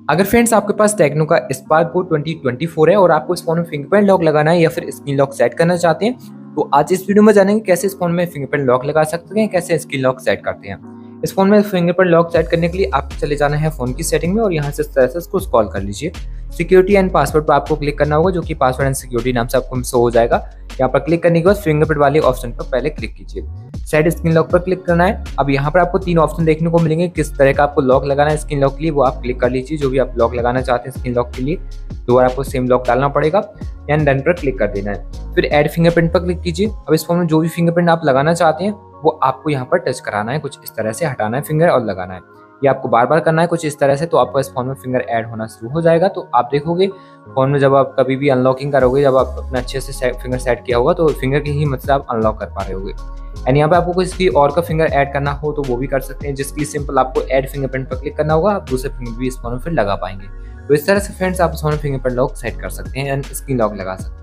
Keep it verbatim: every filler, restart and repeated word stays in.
अगर फ्रेंड्स आपके पास टेक्नो का Spark Go twenty twenty four है और आपको इस फोन में फिंगरप्रिंट लॉक लगाना है या फिर स्क्रीन लॉक सेट करना चाहते हैं, तो आज इस वीडियो में जानेंगे कैसे इस फोन में फिंगरप्रिंट लॉक लगा सकते हैं, कैसे स्क्रीन लॉक सेट करते हैं। इस फोन में फिंगरप्रिंट लॉक सेट करने के लिए आपको चले जाना है फोन की सेटिंग में और यहाँ से इस तरह से इसको स्क्रॉल कर लीजिए। सिक्योरिटी एंड पासवर्ड पर आपको क्लिक करना होगा, जो कि पासवर्ड एंड सिक्योरिटी नाम से आपको शो हो जाएगा। यहाँ पर क्लिक करने के बाद फिंगरप्रिंट वाले ऑप्शन पर पहले क्लिक कीजिए। सेट स्क्रीन लॉक पर क्लिक करना है। अब यहाँ पर आपको तीन ऑप्शन देखने को मिलेंगे, किस तरह का आपको लॉक लगाना है स्क्रीन लॉक के लिए, वो आप क्लिक कर लीजिए। जो भी आप लॉक लगाना चाहते हैं स्क्रीन लॉक के लिए, दो बार आपको सेम लॉक डालना पड़ेगा। एंड डन पर क्लिक कर देना है। फिर ऐड फिंगरप्रिंट पर क्लिक कीजिए। अब इस फोन में जो भी फिंगरप्रिंट आप लगाना चाहते हैं वो आपको यहाँ पर टच कराना है, कुछ इस तरह से हटाना है फिंगर और लगाना है। ये आपको बार बार करना है कुछ इस तरह से, तो आपका इस फोन में फिंगर ऐड होना शुरू हो जाएगा। तो आप देखोगे फोन में जब आप कभी भी अनलॉकिंग करोगे, जब आप अपने अच्छे से फिंगर सेट किया होगा, तो फिंगर की ही मदद से आप अनलॉक कर पा रहे होगे। एंड यहाँ पे आपको किसी और का फिंगर ऐड करना हो तो वो भी कर सकते हैं, जिसके लिए सिंपल आपको ऐड फिंगरप्रिंट पर क्लिक करना होगा। आप दूसरे फिंगर भी इस फोन में फिर लगा पाएंगे। तो इस तरह से फ्रेंड्स आप इस फोन में फिंगरप्रिंट लॉक सेट कर सकते हैं एंड स्क्रीन लॉक लगा सकते हैं।